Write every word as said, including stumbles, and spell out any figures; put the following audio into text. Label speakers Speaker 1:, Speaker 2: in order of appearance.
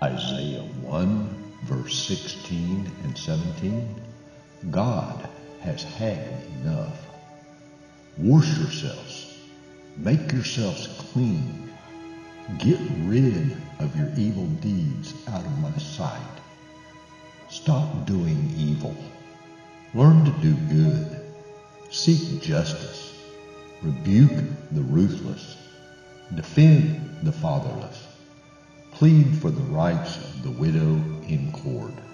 Speaker 1: Isaiah one, verse sixteen and seventeen. God has had enough. Wash yourselves. Make yourselves clean. Get rid of your evil deeds out of my sight. Stop doing evil. Learn to do good. Seek justice. Rebuke the ruthless. Defend the fatherless. Plead for the rights of the widow in court.